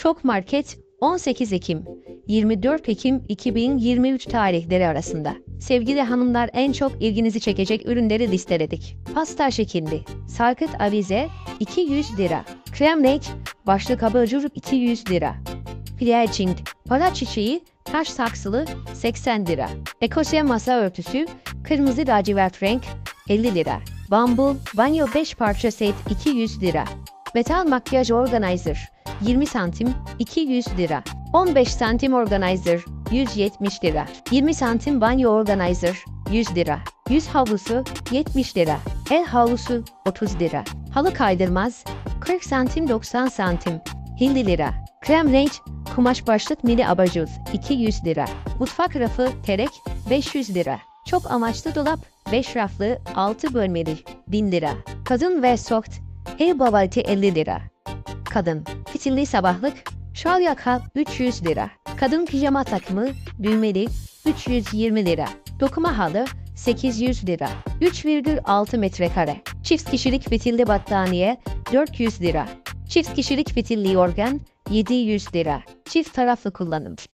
Şok Market 18 Ekim 24 Ekim 2023 tarihleri arasında. Sevgili hanımlar, en çok ilginizi çekecek ürünleri listeledik. Pasta şekilli sarkıt avize 200 lira. Krem renk başlık abajur 200 lira. Piercing para çiçeği taş saksılı 80 lira. Ekosya masa örtüsü kırmızı lacivert renk 50 lira. Bambu banyo 5 parça set 200 lira. Metal makyaj organizer 20 santim 200 lira. 15 santim organizer 170 lira. 20 santim banyo organizer 100 lira. Yüz havlusu 70 lira. El havlusu 30 lira. Halı kaydırmaz 40 santim 90 santim 50 lira. Krem renk kumaş başlık mini abajur 200 lira. Mutfak rafı terek 500 lira. Çok amaçlı dolap 5 raflı 6 bölmeli 1000 lira. Kadın ve soft ev bavalti 50 lira. Kadın fitilli sabahlık şal yaka 300 lira. Kadın pijama takımı düğmeli 320 lira. Dokuma halı 800 lira. 3,6 metrekare. Çift kişilik fitilli battaniye 400 lira. Çift kişilik fitilli yorgan 700 lira. Çift taraflı kullanım.